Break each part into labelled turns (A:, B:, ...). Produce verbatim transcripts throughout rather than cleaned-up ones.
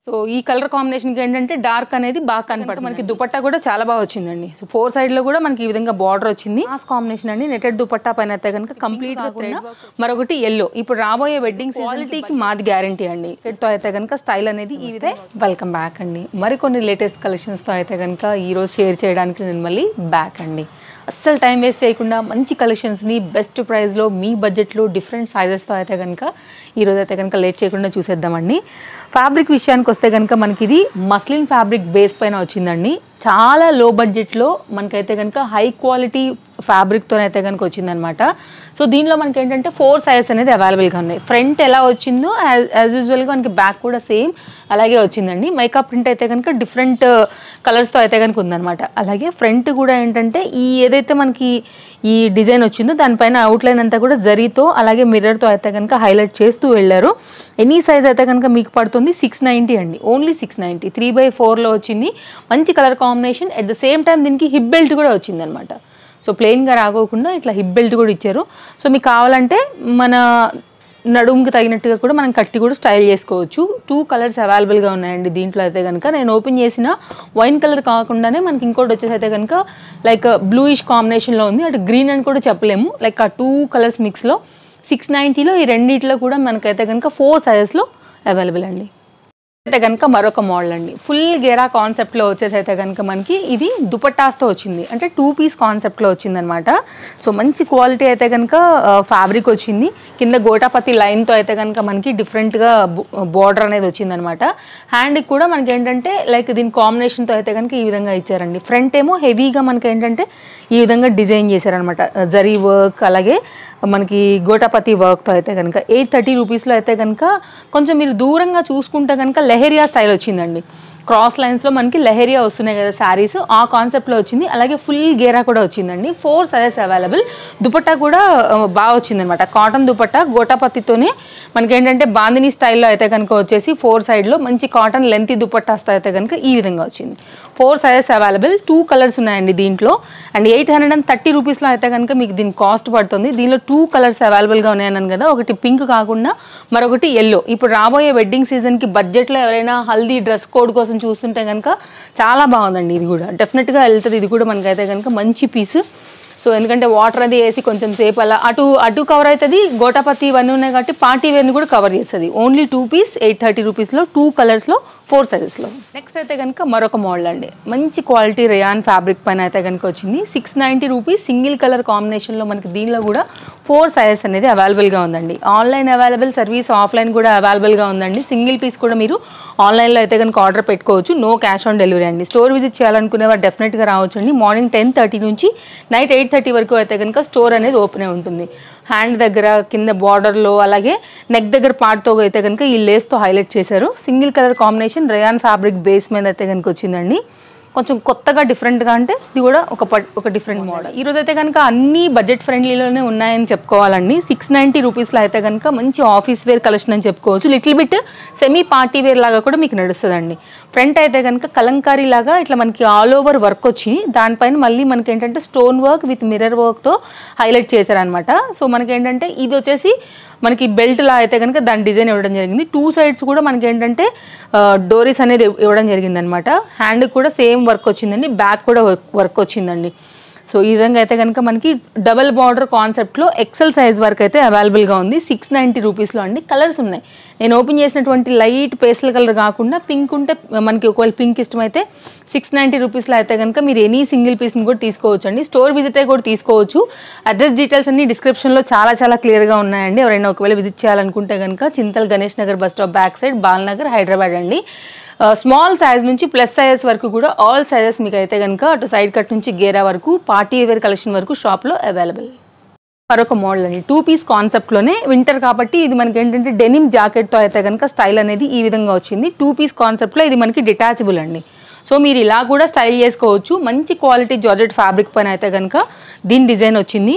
A: So ఈ colour కాంబినేషన్కి ఏంటంటే డార్క్ అనేది బాగా కనపడుతుంది. మనకి దుపట్టా కూడా చాలా బాగా వచ్చిందండి. సో ఫోర్ సైడ్లో కూడా మనకి ఈ విధంగా బార్డర్ వచ్చింది. మాస్ కాంబినేషన్ అండి. నెటెడ్ దుపట్టా పైన అయితే కనుక కంప్లీట్గా థ్రెడ్, మరొకటి ఎల్లో. ఇప్పుడు రాబోయే వెడ్డింగ్ క్వాలిటీకి మాది గ్యారంటీ అండి. తో అయితే కనుక స్టైల్ అనేది ఈ విధంగా. వెల్కమ్ బ్యాక్ అండి. మరికొన్ని లేటెస్ట్ కలెక్షన్స్తో అయితే కనుక ఈరోజు షేర్ చేయడానికి నేను మళ్ళీ బ్యాక్ అండి. అస్సలు టైం వేస్ట్ చేయకుండా మంచి కలెక్షన్స్ని బెస్ట్ ప్రైస్లో మీ బడ్జెట్లో డిఫరెంట్ సైజెస్తో అయితే కనుక ఈరోజు అయితే కనుక లేట్ చేయకుండా చూసేద్దామండి. ఫ్యాబ్రిక్ విషయానికి వస్తే కనుక మనకి ఇది మస్లిన్ ఫ్యాబ్రిక్ బేస్ పైన వచ్చిందండి. చాలా లో బడ్జెట్లో మనకైతే కనుక హై క్వాలిటీ ఫ్యాబ్రిక్తో అయితే కనుక వచ్చిందనమాట. సో దీనిలో మనకి ఏంటంటే ఫోర్ సైజెస్ అనేది అవైలబుల్గా ఉన్నాయి. ఫ్రంట్ ఎలా వచ్చిందో యాజ్ యూజువల్గా మనకి బ్యాక్ కూడా సేమ్ అలాగే వచ్చిందండి. మేకప్ ప్రింట్ అయితే కనుక డిఫరెంట్ కలర్స్తో అయితే కనుక ఉందన్నమాట. అలాగే ఫ్రంట్ కూడా ఏంటంటే ఈ ఏదైతే మనకి ఈ డిజైన్ వచ్చిందో దానిపైన అవుట్లైన్ అంతా కూడా జరీతో అలాగే మిర్రర్తో అయితే కనుక హైలైట్ చేస్తూ వెళ్ళారు. ఎనీ సైజ్ అయితే కనుక మీకు పడుతుంది సిక్స్ నైంటీ అండి. Only six ninety three by ఫోర్లో వచ్చింది. మంచి colour combination. At the same time దీనికి హిప్ బెల్ట్ కూడా వచ్చింది అనమాట. సో ప్లెయిన్గా రాకోకుండా ఇట్లా హిప్ బెల్ట్ కూడా ఇచ్చారు. సో మీకు కావాలంటే మన నడుముకి తగినట్టుగా కూడా మనం కట్టి కూడా స్టైల్ చేసుకోవచ్చు. టూ కలర్స్ అవైలబుల్గా ఉన్నాయండి దీంట్లో అయితే కనుక. నేను ఓపెన్ చేసిన వైన్ కలర్ కాకుండానే మనకి ఇంకోటి వచ్చేసి అయితే కనుక లైక్ బ్లూయిష్ కాంబినేషన్లో ఉంది. అటు గ్రీన్ అని కూడా చెప్పలేము. లైక్ ఆ టూ కలర్స్ మిక్స్లో సిక్స్ నైంటీలో ఈ రెండిట్లో కూడా మనకైతే కనుక ఫోర్ సైజెస్లో అవైలబుల్ అండి. అయితే కనుక మరొక మోడల్ అండి. ఫుల్ గేరా కాన్సెప్ట్లో వచ్చేసి అయితే కనుక మనకి ఇది దుపట్టాస్తో వచ్చింది. అంటే టూ పీస్ కాన్సెప్ట్లో వచ్చిందనమాట. సో మంచి క్వాలిటీ అయితే కనుక ఫ్యాబ్రిక్ వచ్చింది. కింద గోటాపతి లైన్తో అయితే కనుక మనకి డిఫరెంట్గా బార్డర్ అనేది వచ్చిందనమాట. హ్యాండ్కి కూడా మనకి ఏంటంటే లైక్ దీని కాంబినేషన్తో అయితే కనుక ఈ విధంగా ఇచ్చారండి. ఫ్రంట్ ఏమో హెవీగా మనకి ఏంటంటే ఈ విధంగా డిజైన్ చేశారనమాట. జరీ వర్క్ అలాగే మనకి గోటాపతి వర్క్తో అయితే కనుక ఎయిట్ థర్టీ రూపీస్లో అయితే కనుక కొంచెం మీరు దూరంగా చూసుకుంటే కనుక లెహరియా స్టైల్ వచ్చిందండి. క్రాస్ లైన్స్లో మనకి లెహరియా వస్తున్నాయి కదా శారీస్, ఆ కాన్సెప్ట్లో వచ్చింది. అలాగే ఫుల్ గేరా కూడా వచ్చిందండి. Four sizes available. దుపట్టా కూడా బాగా వచ్చిందనమాట. కాటన్ దుపట్టా గోటాపతితోనే మనకి ఏంటంటే బాందిని స్టైల్లో అయితే కనుక వచ్చేసి ఫోర్ సైడ్లో మంచి కాటన్ లెంతీ దుపట్టాస్తో అయితే కనుక ఈ విధంగా వచ్చింది. Four sizes available. Two colours ఉన్నాయండి దీంట్లో. And eight hundred and thirty రూపీస్లో అయితే కనుక మీకు దీని కాస్ట్ పడుతుంది. దీనిలో టూ కలర్స్ అవైలబుల్గా ఉన్నాయన్నాను కదా. ఒకటి పింక్ కాకుండా మరొకటి ఎల్లో. ఇప్పుడు రాబోయే వెడ్డింగ్ సీజన్కి బడ్జెట్లో ఎవరైనా హల్దీ డ్రెస్ కోడ్ కోసం చూస్తుంటే కనుక చాలా బాగుందండి. ఇది కూడా డెఫినెట్గా వెళ్తుంది. ఇది కూడా మనకైతే కనుక మంచి పీస్. సో ఎందుకంటే వాటర్ అది వేసి కొంచెం సేపు అలా అటు అటు కవర్ అవుతుంది. గోటాపతి ఇవన్నీ ఉన్నాయి కాబట్టి పార్టీ వేర్ని కూడా కవర్ చేస్తుంది. Only two piece eight thirty రూపీస్లో టూ కలర్స్లో ఫోర్ సైజెస్లో. నెక్స్ట్ అయితే కనుక మరొక మోడల్ అండి. మంచి క్వాలిటీ రేయాన్ ఫ్యాబ్రిక్ పైన అయితే కనుక వచ్చింది. Six ninety rupees single colour కాంబినేషన్లో మనకి దీనిలో కూడా ఫోర్ సైజెస్ అనేది అవైలబుల్గా ఉందండి. ఆన్లైన్ అవైలబుల్, సర్వీస్ ఆఫ్లైన్ కూడా అవైలబుల్గా ఉందండి. సింగిల్ పీస్ కూడా మీరు ఆన్లైన్లో అయితే కనుక ఆర్డర్ పెట్టుకోవచ్చు. నో క్యాష్ ఆన్ డెలివరీ అండి. స్టోర్ విజిట్ చేయాలనుకునేవారు డెఫినెట్గా రావచ్చు అండి. మార్నింగ్ టెన్ థర్టీ నుంచి నైట్ ఎయిట్ థర్టీ వరకు అయితే కనుక స్టోర్ అనేది ఓపెన్ ఉంటుంది. హ్యాండ్ దగ్గర కింద బార్డర్లో అలాగే నెక్ దగ్గర పార్ట్తో అయితే కనుక ఈ లేస్తో హైలైట్ చేశారు. Single colour combination rayon fabric base మీద అయితే కనుక వచ్చిందండి. కొంచెం కొత్తగా డిఫరెంట్గా అంటే ఇది కూడా ఒక ఒక డిఫరెంట్ మోడల్. ఈరోజు అయితే కనుక అన్ని బడ్జెట్ ఫ్రెండ్లీలోనే ఉన్నాయని చెప్పుకోవాలండి. సిక్స్ నైంటీ రూపీస్లో అయితే కనుక మంచి ఆఫీస్ వేర్ కలెక్షన్ అని చెప్పుకోవచ్చు. Little bit semi party wear లాగా కూడా మీకు నడుస్తుందండి. ఫ్రంట్ అయితే కనుక కలంకారీ లాగా ఇట్లా మనకి ఆల్ ఓవర్ వర్క్ వచ్చి దానిపైన మళ్ళీ మనకి ఏంటంటే స్టోన్ వర్క్ విత్ మిర్రర్ వర్క్తో హైలైట్ చేశారనమాట. సో మనకి ఏంటంటే ఇది వచ్చేసి మనకి బెల్ట్ లా అయితే కనుక దాని డిజైన్ ఇవ్వడం జరిగింది. టూ సైడ్స్ కూడా మనకి ఏంటంటే డోరీస్ అనేది ఇవ్వడం జరిగింది అనమాట. హ్యాండ్ కూడా సేమ్ వర్క్ వచ్చిందండి. బ్యాక్ కూడా వర్క్ వచ్చిందండి. సో ఈ విధంగా అయితే కనుక మనకి డబల్ బార్డర్ కాన్సెప్ట్లో ఎక్సెల్ సైజ్ వరకు అయితే అవైలబుల్గా ఉంది. సిక్స్ నైంటీ రూపీస్లో అండి. కలర్స్ ఉన్నాయి. నేను ఓపెన్ చేసినటువంటి లైట్ పేస్టల్ కలర్ కాకుండా పింక్ ఉంటే మనకి ఒకవేళ పింక్ ఇష్టమైతే సిక్స్ నైంటీ రూపీస్లో అయితే కనుక మీరు ఎనీ సింగిల్ పీస్ని కూడా తీసుకోవచ్చు అండి. స్టోర్ విజిట్ అయ్యి కూడా తీసుకోవచ్చు. అడ్రస్ డీటెయిల్స్ అన్ని డిస్క్రిప్షన్లో చాలా చాలా క్లియర్గా ఉన్నాయండి. ఎవరైనా ఒకవేళ విజిట్ చేయాలనుకుంటే కనుక Chintal Ganesh Nagar bus stop back side Balnagar Hyderabad అండి. స్మాల్ సైజ్ నుంచి ప్లస్ సైజెస్ వరకు కూడా ఆల్ సైజెస్ మీకు అయితే కనుక అటు సైడ్ కట్ నుంచి గేరా వరకు పార్టీ వేర్ కలెక్షన్ వరకు షాప్లో అవైలబుల్. మరొక మోడల్ అండి. టూ పీస్ కాన్సెప్ట్లోనే వింటర్ కాబట్టి ఇది మనకి ఏంటంటే డెనిమ్ జాకెట్తో అయితే కనుక స్టైల్ అనేది ఈ విధంగా వచ్చింది. టూ పీస్ కాన్సెప్ట్లో ఇది మనకి డిటాచబుల్ అండి. సో మీరు ఇలా కూడా స్టైల్ చేసుకోవచ్చు. మంచి క్వాలిటీ జార్జెట్ ఫ్యాబ్రిక్ పైన అయితే కనుక దీని డిజైన్ వచ్చింది.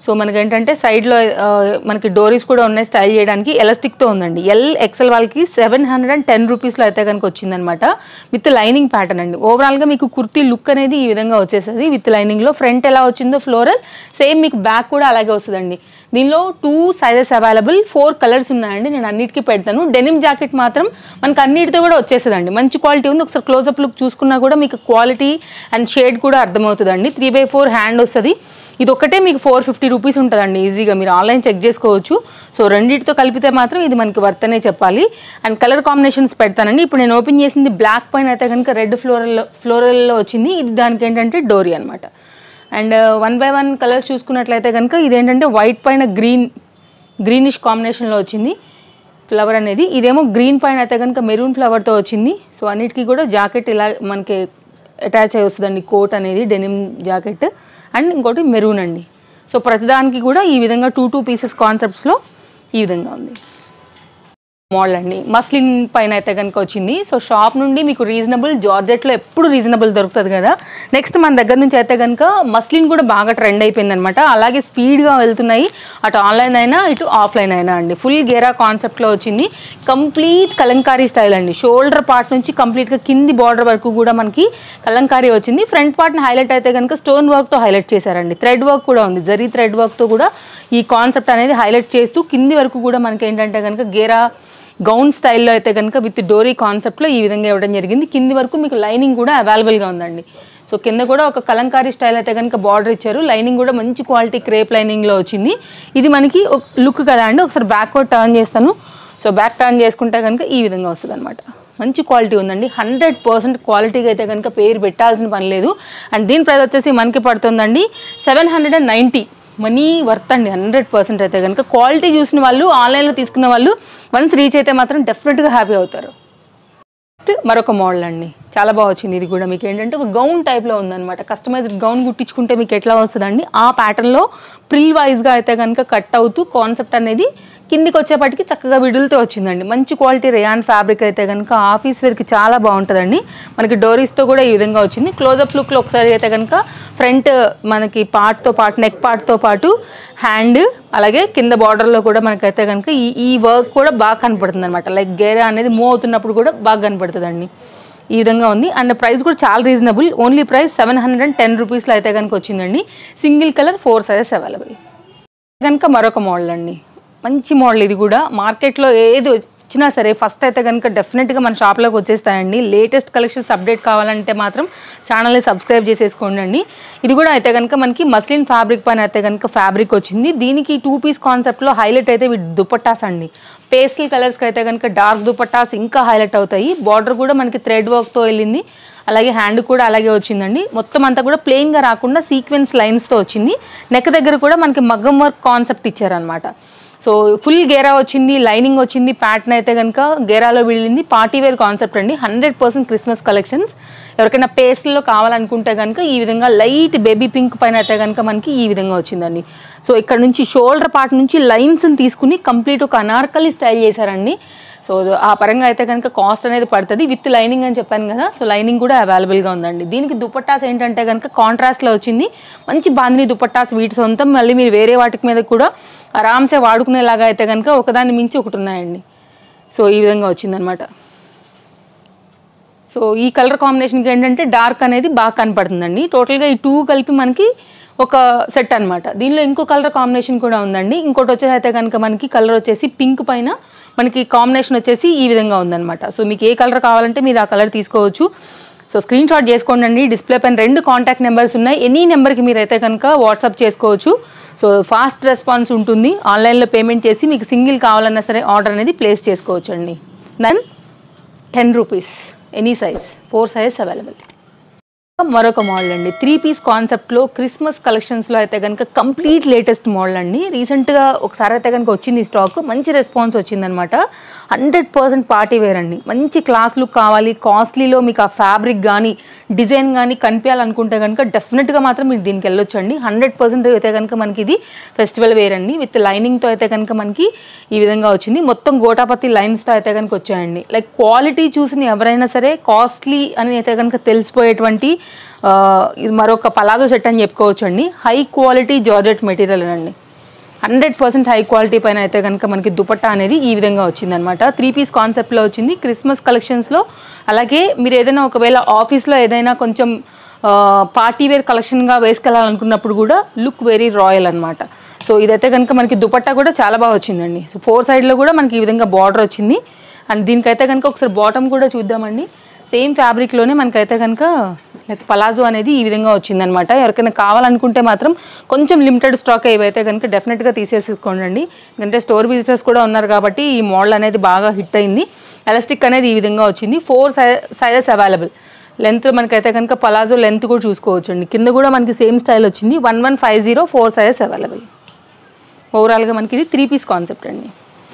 A: సో మనకి ఏంటంటే సైడ్లో మనకి డోరీస్ కూడా ఉన్నాయి స్టైల్ చేయడానికి. ఎలాస్టిక్తో ఉందండి. ఎల్ ఎక్సెల్ వాళ్ళకి సెవెన్ హండ్రెడ్ అండ్ టెన్ రూపీస్లో అయితే కనుక వచ్చిందనమాట. విత్ లైనింగ్ ప్యాటర్న్ అండి. ఓవరాల్గా మీకు కుర్తీ లుక్ అనేది ఈ విధంగా వచ్చేస్తుంది విత్ లైనింగ్లో. ఫ్రంట్ ఎలా వచ్చిందో ఫ్లోరల్, సేమ్ మీకు బ్యాక్ కూడా అలాగే వస్తుందండి. దీనిలో two sizes available, four colours ఉన్నాయండి. నేను అన్నిటికీ పెడతాను. డెనిమ్ జాకెట్ మాత్రం మనకు అన్నిటితో కూడా వచ్చేస్తుందండి. మంచి క్వాలిటీ ఉంది. ఒకసారి క్లోజప్ లుక్ చూసుకున్నా కూడా మీకు క్వాలిటీ అండ్ షేడ్ కూడా అర్థమవుతుందండి. త్రీ బై ఫోర్ హ్యాండ్ వస్తుంది. ఇది ఒకటే మీకు ఫోర్ ఫిఫ్టీ రూపీస్ ఉంటుందండి. ఈజీగా మీరు ఆన్లైన్ చెక్ చేసుకోవచ్చు. సో రెండింటితో కలిపితే మాత్రం ఇది మనకి వర్త్ అనే చెప్పాలి. అండ్ కలర్ కాంబినేషన్స్ పెడతానండి. ఇప్పుడు నేను ఓపెన్ చేసింది బ్లాక్ పైన అయితే కనుక రెడ్ ఫ్లోరల్ ఫ్లోరల్లో వచ్చింది. ఇది దానికి ఏంటంటే డోరీ అనమాట. And one by one colours చూసుకున్నట్లయితే కనుక ఇదేంటంటే వైట్ పైన గ్రీన్ గ్రీనిష్ కాంబినేషన్లో వచ్చింది ఫ్లవర్ అనేది. ఇదేమో గ్రీన్ పైన అయితే కనుక మెరూన్ ఫ్లవర్తో వచ్చింది. సో అన్నిటికీ కూడా జాకెట్ ఇలా మనకి అటాచ్ అయ్యి వస్తుందండి. కోట్ అనేది డెనిమ్ జాకెట్ అండ్ ఇంకోటి మెరూన్ అండి. సో ప్రతిదానికి కూడా ఈ విధంగా టూ టూ పీసెస్ కాన్సెప్ట్స్లో ఈ విధంగా ఉంది మోడల్ అండి. మస్లిన్ పైన అయితే కనుక వచ్చింది. సో షాప్ నుండి మీకు రీజనబుల్, జార్జెట్లో ఎప్పుడు రీజనబుల్ దొరుకుతుంది కదా. నెక్స్ట్ మన దగ్గర నుంచి అయితే కనుక మస్లిన్ కూడా బాగా ట్రెండ్ అయిపోయింది అనమాట. అలాగే స్పీడ్గా వెళ్తున్నాయి, అటు ఆన్లైన్ అయినా ఇటు ఆఫ్లైన్ అయినా అండి. ఫుల్ గేరా కాన్సెప్ట్లో వచ్చింది. కంప్లీట్ కలంకారీ స్టైల్ అండి. షోల్డర్ పార్ట్ నుంచి కంప్లీట్గా కింది బార్డర్ వరకు కూడా మనకి కలంకారీ వచ్చింది. ఫ్రంట్ పార్ట్ని హైలైట్ అయితే కనుక స్టోన్ వర్క్తో హైలైట్ చేశారండి. థ్రెడ్ వర్క్ కూడా ఉంది. జరీ థ్రెడ్ వర్క్తో కూడా ఈ కాన్సెప్ట్ అనేది హైలైట్ చేస్తూ కింది వరకు కూడా మనకి ఏంటంటే కనుక గేరా గౌన్ స్టైల్లో అయితే కనుక విత్ డోరీ కాన్సెప్ట్లో ఈ విధంగా ఇవ్వడం జరిగింది. కింది వరకు మీకు లైనింగ్ కూడా అవైలబుల్గా ఉందండి. సో కింద కూడా ఒక కలంకారీ స్టైల్ అయితే కనుక బార్డర్ ఇచ్చారు. లైనింగ్ కూడా మంచి క్వాలిటీ క్రేప్ లైనింగ్లో వచ్చింది. ఇది మనకి ఒక లుక్ కదా అండి. ఒకసారి బ్యాక్వర్డ్ టర్న్ చేస్తాను. సో బ్యాక్ టర్న్ చేసుకుంటే కనుక ఈ విధంగా వస్తుంది అనమాట. మంచి క్వాలిటీ ఉందండి. హండ్రెడ్ పర్సెంట్ క్వాలిటీగా అయితే కనుక పేరు పెట్టాల్సిన పని లేదు. అండ్ దీని ప్రైస్ వచ్చేసి మనకి పడుతుందండి seven hundred and ninety money worth అండి. హండ్రెడ్ పర్సెంట్ అయితే కనుక క్వాలిటీ చూసిన వాళ్ళు, ఆన్లైన్లో తీసుకున్న వాళ్ళు వన్స్ రీచ్ అయితే మాత్రం డెఫినెట్గా హ్యాపీ అవుతారు. నెక్స్ట్ మరొక మోడల్ అండి. చాలా బాగా వచ్చింది. ఇది కూడా మీకు ఏంటంటే ఒక గౌన్ టైప్లో ఉందన్నమాట. కస్టమైజ్డ్ గౌన్ కుట్టించుకుంటే మీకు ఎట్లా వస్తుందండి ఆ ప్యాటర్న్లో ప్రిల్ వైజ్గా అయితే కనుక కట్ అవుతూ కాన్సెప్ట్ అనేది కిందికి వచ్చేపటికి చక్కగా విడుదలతో వచ్చిందండి. మంచి క్వాలిటీ రేయాన్ ఫ్యాబ్రిక్ అయితే కనుక ఆఫీస్ వేర్కి చాలా బాగుంటుందండి. మనకి డోరీస్తో కూడా ఈ విధంగా వచ్చింది. క్లోజప్ లుక్లో ఒకసారి అయితే కనుక ఫ్రంట్ మనకి పార్ట్తో పాటు నెక్ పార్ట్తో పాటు హ్యాండ్ అలాగే కింద బార్డర్లో కూడా మనకైతే కనుక ఈ ఈ వర్క్ కూడా బాగా కనపడుతుంది అనమాట. లైక్ గేరా అనేది మూవ్ అవుతున్నప్పుడు కూడా బాగా కనపడుతుందండి. ఈ విధంగా ఉంది. అండ్ ప్రైస్ కూడా చాలా reasonable. Only price seven hundred and ten రూపీస్లో అయితే కనుక వచ్చిందండి. Single colour, four sizes available. కనుక మరొక మోడల్ అండి. మంచి మోడల్. ఇది కూడా మార్కెట్లో ఏది వచ్చినా సరే ఫస్ట్ అయితే కనుక డెఫినెట్గా మన షాప్లోకి వచ్చేస్తాయండి. లేటెస్ట్ కలెక్షన్స్ అప్డేట్ కావాలంటే మాత్రం ఛానల్ని సబ్స్క్రైబ్ చేసేసుకోండి అండి. ఇది కూడా అయితే కనుక మనకి మస్లిన్ ఫ్యాబ్రిక్ పైన అయితే కనుక ఫ్యాబ్రిక్ వచ్చింది. దీనికి టూ పీస్ కాన్సెప్ట్లో హైలైట్ అయితే వీటి దుపట్టాస్ అండి. పేస్టల్ కలర్స్కి అయితే కనుక డార్క్ దుపట్టాస్ ఇంకా హైలైట్ అవుతాయి. బార్డర్ కూడా మనకి థ్రెడ్ వర్క్తో వెళ్ళింది. అలాగే హ్యాండ్ కూడా అలాగే వచ్చిందండి. మొత్తం అంతా కూడా ప్లెయిన్గా రాకుండా సీక్వెన్స్ లైన్స్తో వచ్చింది. నెక్ దగ్గర కూడా మనకి మగ్గం వర్క్ కాన్సెప్ట్ ఇచ్చారనమాట. సో ఫుల్ గేరా వచ్చింది, లైనింగ్ వచ్చింది. ప్యాటర్న్ అయితే కనుక గేరాలో వెళ్ళింది. పార్టీ వేర్ కాన్సెప్ట్ అండి. Hundred percent Christmas collections. ఎవరికైనా పేస్ట్లో కావాలనుకుంటే కనుక ఈ విధంగా లైట్ బేబీ పింక్ పైన అయితే కనుక మనకి ఈ విధంగా వచ్చిందండి. సో ఇక్కడ నుంచి షోల్డర్ పార్ట్ నుంచి లైన్స్ని తీసుకుని కంప్లీట్ ఒక అనార్కలి స్టైల్ చేశారండి. సో ఆ పరంగా అయితే కనుక కాస్ట్ అనేది పడుతుంది. విత్ లైనింగ్ అని చెప్పాను కదా. సో లైనింగ్ కూడా అవైలబుల్గా ఉందండి. దీనికి దుపట్టాస్ ఏంటంటే కనుక కాంట్రాస్ట్లో వచ్చింది. మంచి బాందిని దుపట్టాస్ వీటి సొంతం. మళ్ళీ మీరు వేరే వాటికి మీద కూడా ఆరామ్సే వాడుకునేలాగా అయితే కనుక ఒకదాన్ని మించి ఒకటి ఉన్నాయండి. సో ఈ విధంగా వచ్చిందనమాట. సో ఈ కలర్ కాంబినేషన్కి ఏంటంటే డార్క్ అనేది బాగా కనపడుతుందండి. టోటల్గా ఈ టూ కలిపి మనకి ఒక సెట్ అనమాట. దీనిలో ఇంకో కలర్ కాంబినేషన్ కూడా ఉందండి. ఇంకోటి వచ్చేసి అయితే కనుక మనకి కలర్ వచ్చేసి పింక్ పైన మనకి కాంబినేషన్ వచ్చేసి ఈ విధంగా ఉందన్నమాట. సో మీకు ఏ కలర్ కావాలంటే మీరు ఆ కలర్ తీసుకోవచ్చు. సో స్క్రీన్ షాట్ చేసుకోండి అండి. డిస్ప్లే పైన రెండు కాంటాక్ట్ నెంబర్స్ ఉన్నాయి. ఎనీ నెంబర్కి మీరు అయితే కనుక వాట్సాప్ చేసుకోవచ్చు. సో ఫాస్ట్ రెస్పాన్స్ ఉంటుంది. ఆన్లైన్లో పేమెంట్ చేసి మీకు సింగిల్ కావాలన్నా సరే ఆర్డర్ అనేది ప్లేస్ చేసుకోవచ్చు అండి. Then ten rupees any size, four sizes available. మరొక మోడల్ అండి. త్రీ పీస్ కాన్సెప్ట్లో క్రిస్మస్ కలెక్షన్స్లో అయితే కనుక కంప్లీట్ లేటెస్ట్ మోడల్ అండి. రీసెంట్గా ఒకసారి అయితే కనుక వచ్చింది స్టాక్. మంచి రెస్పాన్స్ వచ్చిందనమాట. హండ్రెడ్ పర్సెంట్ పార్టీ వేర్ అండి. మంచి క్లాస్ లుక్ కావాలి, కాస్ట్లీలో మీకు ఆ ఫ్యాబ్రిక్ కానీ డిజైన్ కానీ కనిపించాలనుకుంటే కనుక డెఫినెట్గా మాత్రం మీరు దీనికి వెళ్ళొచ్చండి. హండ్రెడ్ పర్సెంట్ అయితే కనుక మనకి ఇది ఫెస్టివల్ వేర్ అండి. విత్ లైనింగ్తో అయితే కనుక మనకి ఈ విధంగా వచ్చింది. మొత్తం గోటాపత్తి లైన్స్తో అయితే కనుక వచ్చాయండి. లైక్ క్వాలిటీ చూసిన ఎవరైనా సరే కాస్ట్లీ అని అయితే కనుక తెలిసిపోయేటువంటి ఇది మరొక పలాజో సెట్ అని చెప్పుకోవచ్చు అండి. హై క్వాలిటీ జార్జెట్ మెటీరియల్ అండి. హండ్రెడ్ పర్సెంట్ హై క్వాలిటీ పైన అయితే కనుక మనకి దుపట్టా అనేది ఈ విధంగా వచ్చిందనమాట. త్రీ పీస్ కాన్సెప్ట్లో వచ్చింది క్రిస్మస్ కలెక్షన్స్లో. అలాగే మీరు ఏదైనా ఒకవేళ ఆఫీస్లో ఏదైనా కొంచెం పార్టీ వేర్ కలెక్షన్గా వేసుకెళ్ళాలనుకున్నప్పుడు కూడా లుక్ వెరీ రాయల్ అనమాట. సో ఇదైతే కనుక మనకి దుపట్టా కూడా చాలా బాగా వచ్చిందండి. సో ఫోర్ సైడ్లో కూడా మనకి ఈ విధంగా బార్డర్ వచ్చింది. అండ్ దీనికైతే కనుక ఒకసారి బాటమ్ కూడా చూద్దామండి. సేమ్ ఫ్యాబ్రిక్లోనే మనకైతే కనుక లైక్ పలాజో అనేది ఈ విధంగా వచ్చిందనమాట. ఎవరికైనా కావాలనుకుంటే మాత్రం కొంచెం లిమిటెడ్ స్టాక్ ఏవైతే కనుక డెఫినెట్గా తీసేసుకోండి. ఎందుకంటే స్టోర్ విజిటర్స్ కూడా ఉన్నారు కాబట్టి ఈ మోడల్ అనేది బాగా హిట్ అయింది. ఎలాస్టిక్ అనేది ఈ విధంగా వచ్చింది. ఫోర్ సై సైజెస్ అవైలబుల్. లెంత్ మనకైతే కనుక పలాజో లెంత్ కూడా చూసుకోవచ్చు అండి. కింద కూడా మనకి సేమ్ స్టైల్ వచ్చింది. One one five zero four sizes available. ఓవరాల్గా మనకి ఇది త్రీ పీస్ కాన్సెప్ట్ అండి.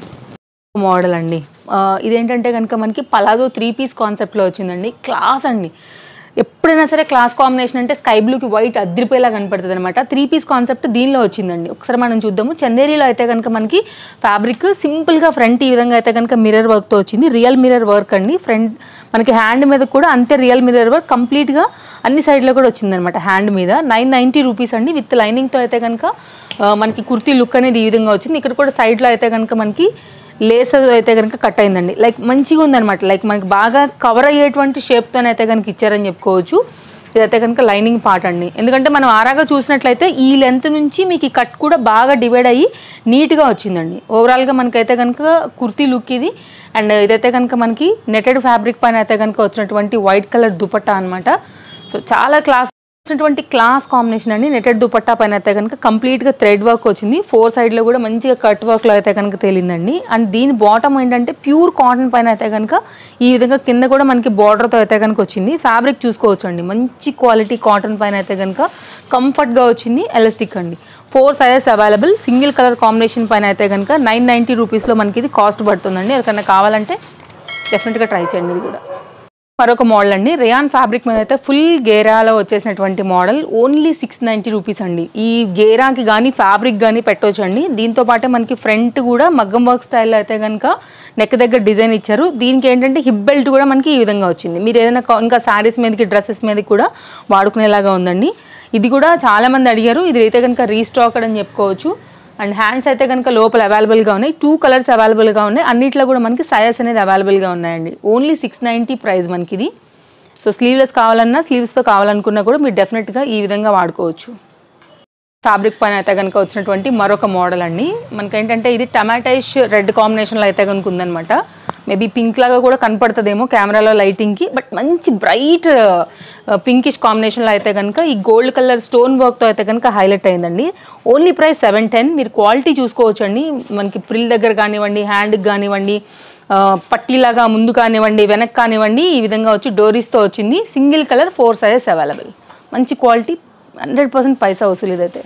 A: మోడల్ అండి ఇదేంటంటే కనుక మనకి పలాజో త్రీ పీస్ కాన్సెప్ట్లో వచ్చిందండి. క్లాస్ అండి. ఎప్పుడైనా సరే క్లాస్ కాంబినేషన్ అంటే స్కై బ్లూకి వైట్ అద్రిపోయేలా కనపడుతుంది అనమాట. త్రీ పీస్ కాన్సెప్ట్ దీనిలో వచ్చిందండి. ఒకసారి మనం చూద్దాము. చందేరీలో అయితే కనుక మనకి ఫ్యాబ్రిక్ సింపుల్గా ఫ్రంట్ ఈ విధంగా అయితే కనుక మిర్రర్ వర్క్తో వచ్చింది. రియల్ మిర్రర్ వర్క్ అండి. ఫ్రంట్ మనకి హ్యాండ్ మీద కూడా అంతే రియల్ మిర్రర్ వర్క్ కంప్లీట్గా అన్ని సైడ్లో కూడా వచ్చిందనమాట. హ్యాండ్ మీద నైన్ నైంటీ రూపీస్ అండి. విత్ లైనింగ్తో అయితే కనుక మనకి కుర్తీ లుక్ అనేది ఈ విధంగా వచ్చింది. ఇక్కడ కూడా సైడ్లో అయితే కనుక మనకి లేస్ అయితే కనుక కట్ అయిందండి. లైక్ మంచిగా ఉందనమాట. లైక్ మనకి బాగా కవర్ అయ్యేటువంటి షేప్తోనైతే కనుక ఇచ్చారని చెప్పుకోవచ్చు. ఇదైతే కనుక లైనింగ్ పార్ట్ అండి. ఎందుకంటే మనం ఆరాగా చూసినట్లయితే ఈ లెంత్ నుంచి మీకు ఈ కట్ కూడా బాగా డివైడ్ అయ్యి నీట్గా వచ్చిందండి. ఓవరాల్గా మనకైతే కనుక కుర్తీ లుక్ ఇది. అండ్ ఇదైతే కనుక మనకి నెటెడ్ ఫ్యాబ్రిక్ పైన అయితే కనుక వచ్చినటువంటి వైట్ కలర్ దుపట్టా అనమాట. సో చాలా క్లాస్ వచ్చినటువంటి క్లాస్ కాంబినేషన్ అండి. నెటెడ్ దుపట్టా పైన అయితే కనుక కంప్లీట్గా థ్రెడ్ వర్క్ వచ్చింది. ఫోర్ సైడ్లో కూడా మంచిగా కట్ వర్క్లో అయితే కనుక తేలిందండి. అండ్ దీని బాటమ్ ఏంటంటే ప్యూర్ కాటన్ పైన అయితే కనుక ఈ విధంగా కింద కూడా మనకి బార్డర్తో అయితే కనుక వచ్చింది. ఫ్యాబ్రిక్ చూసుకోవచ్చు అండి. మంచి క్వాలిటీ కాటన్ పైన అయితే కనుక కంఫర్ట్గా వచ్చింది. ఎలాస్టిక్ అండి. Four sizes available. Single colour combination పైన అయితే కనుక నైన్ నైంటీ రూపీస్లో మనకి ఇది కాస్ట్ పడుతుందండి. ఎవరికైనా కావాలంటే డెఫినెట్గా ట్రై చేయండి. ఇది కూడా మరొక మోడల్ అండి. రేయాన్ ఫ్యాబ్రిక్ మీద అయితే ఫుల్ గేరాలో వచ్చేసినటువంటి model. Only six ninety rupees అండి. ఈ గేరాకి కానీ ఫ్యాబ్రిక్ కానీ పెట్టవచ్చు అండి. దీంతో పాటే మనకి ఫ్రంట్ కూడా మగ్గం వర్క్ స్టైల్లో అయితే కనుక నెక్ దగ్గర డిజైన్ ఇచ్చారు. దీనికి ఏంటంటే హిప్ బెల్ట్ కూడా మనకి ఈ విధంగా వచ్చింది. మీరు ఏదైనా ఇంకా శారీస్ మీదకి డ్రెస్సెస్ మీదకి కూడా వాడుకునేలాగా ఉందండి. ఇది కూడా చాలామంది అడిగారు. ఇది అయితే కనుక రీస్టాక్ అని చెప్పుకోవచ్చు. అండ్ హ్యాండ్స్ అయితే కనుక లోపల అవైలబుల్గా ఉన్నాయి. టూ కలర్స్ అవైలబుల్గా ఉన్నాయి. అన్నిట్లో కూడా మనకి సైజెస్ అనేది అవైలబుల్గా ఉన్నాయండి. ఓన్లీ సిక్స్ నైంటీ ప్రైస్ మనకి ఇది. సో స్లీవ్లెస్ కావాలన్నా స్లీవ్స్తో కావాలనుకున్నా కూడా మీరు డెఫినెట్గా ఈ విధంగా వాడుకోవచ్చు. ఫ్యాబ్రిక్ పైన అయితే కనుక వచ్చినటువంటి మరొక మోడల్ అండి. మనకేంటంటే ఇది టమాటైష్ రెడ్ కాంబినేషన్లో అయితే కనుక ఉందనమాట. మేబీ పింక్ లాగా కూడా కనపడుతుందేమో కెమెరాలో లైటింగ్కి. బట్ మంచి బ్రైట్ పింకిష్ కాంబినేషన్లో అయితే కనుక ఈ గోల్డ్ కలర్ స్టోన్ వర్క్తో అయితే కనుక హైలైట్ అయిందండి. Only price seven ten. మీరు క్వాలిటీ చూసుకోవచ్చు అండి. మనకి ప్రిల్ దగ్గర కానివ్వండి, హ్యాండ్కి కానివ్వండి, పట్టీలాగా ముందు కానివ్వండి, వెనక్కి కానివ్వండి, ఈ విధంగా వచ్చి డోరీస్తో వచ్చింది. Single colour four sizes available. మంచి క్వాలిటీ, హండ్రెడ్ పర్సెంట్ పైసా వసూలు ఇదైతే.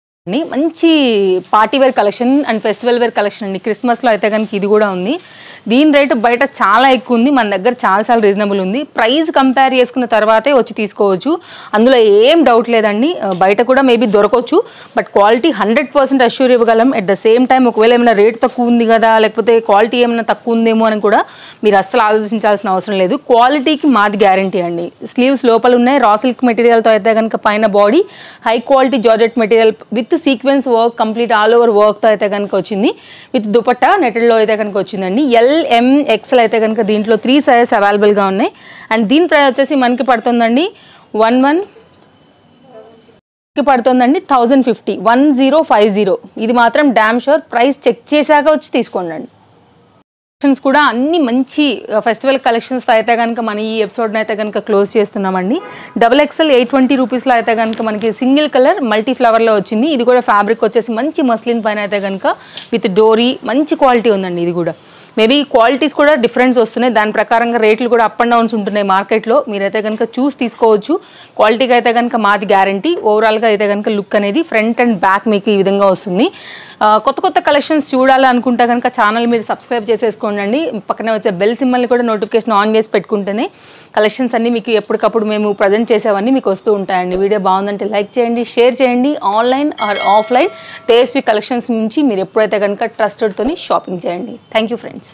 A: మంచి party wear collection and festival wear collection అండి. క్రిస్మస్లో అయితే కనుక ఇది కూడా ఉంది. దీని రేటు బయట చాలా ఎక్కువ ఉంది. మన దగ్గర చాలా చాలా రీజనబుల్ ఉంది. ప్రైస్ కంపేర్ చేసుకున్న తర్వాతే వచ్చి తీసుకోవచ్చు. అందులో ఏం డౌట్ లేదండి. బయట కూడా మేబీ దొరకవచ్చు. But quality hundred percent assure ఇవ్వగలం. అట్ ద సేమ్ టైం ఒకవేళ ఏమైనా రేట్ తక్కువ ఉంది కదా, లేకపోతే క్వాలిటీ ఏమైనా తక్కువ ఉందేమో అని కూడా మీరు అస్సలు ఆలోచించాల్సిన అవసరం లేదు. క్వాలిటీకి మాది గ్యారంటీ అండి. స్లీవ్స్ లోపల ఉన్నాయి. రా సిల్క్ మెటీరియల్తో అయితే కనుక పైన body high quality georgette material with sequence work complete all over వర్క్తో అయితే కనుక వచ్చింది. విత్ దుపట్టా నెటెడ్లో అయితే కనుక వచ్చిందండి. ఎల్ ఎం ఎక్స్ఎల్ అయితే కనుక దీంట్లో త్రీ సైజెస్ అవైలబుల్గా ఉన్నాయి. అండ్ దీని ప్రైస్ వచ్చేసి మనకి పడుతుందండి వన్ వన్ పడుతుందండి thousand fifty one zero five zero. ఇది మాత్రం డామ్ షూర్. ప్రైస్ చెక్ చేశాక వచ్చి తీసుకోండి అండి. కలెక్షన్స్ కూడా అన్ని మంచి ఫెస్టివల్ కలెక్షన్స్ అయితే కనుక మన ఈ ఎపిసోడ్ని అయితే కనుక క్లోజ్ చేస్తున్నామండి. డబుల్ ఎక్స్ఎల్ ఎయిట్ ట్వంటీ రూపీస్లో అయితే కనుక మనకి సింగిల్ కలర్ మల్టీ ఫ్లవర్లో వచ్చింది. ఇది కూడా ఫ్యాబ్రిక్ వచ్చేసి మంచి మస్లిన్ పైన అయితే కనుక విత్ డోరీ మంచి క్వాలిటీ ఉందండి. ఇది కూడా మేబీ క్వాలిటీస్ కూడా డిఫరెన్స్ వస్తున్నాయి. దాని ప్రకారంగా రేట్లు కూడా అప్ అండ్ డౌన్స్ ఉంటున్నాయి మార్కెట్లో. మీరైతే కనుక చూసి తీసుకోవచ్చు. క్వాలిటీకి అయితే కనుక మాది గ్యారంటీ. ఓవరాల్గా అయితే కనుక లుక్ అనేది ఫ్రంట్ అండ్ బ్యాక్ మీకు ఈ విధంగా వస్తుంది. కొత్త కొత్త కలెక్షన్స్ చూడాలి అనుకుంటే కనుక ఛానల్ మీరు సబ్స్క్రైబ్ చేసేసుకోండి. పక్కనే వచ్చే బెల్ సింబల్ని కూడా నోటిఫికేషన్ ఆన్ చేసి పెట్టుకుంటేనే కలెక్షన్స్ అన్నీ మీకు ఎప్పటికప్పుడు మేము ప్రజెంట్ చేసేవన్నీ మీకు వస్తూ ఉంటాయండి. వీడియో బాగుందంటే లైక్ చేయండి, షేర్ చేయండి. Online or offline tasty collections నుంచి మీరు ఎప్పుడైతే కనుక ట్రస్టెడ్తోని షాపింగ్ చేయండి. Thank you friends.